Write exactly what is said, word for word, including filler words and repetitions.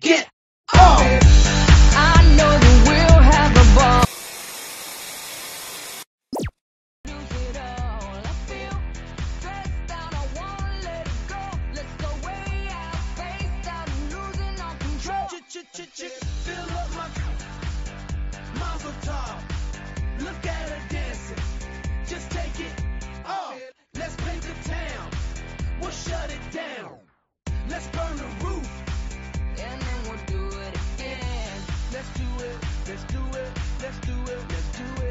take it off. I know that we'll have a ball. Lose it all. I feel stressed out. I wanna let it go. Let's go way out, face out, losing all control. Fill up my Mazel tov. Look at her dancing. Just take it off. Let's paint the town. We'll shut it down. Let's burn the roof. And then we'll do it again. Let's do it. Let's do it. Let's do it. Let's do it.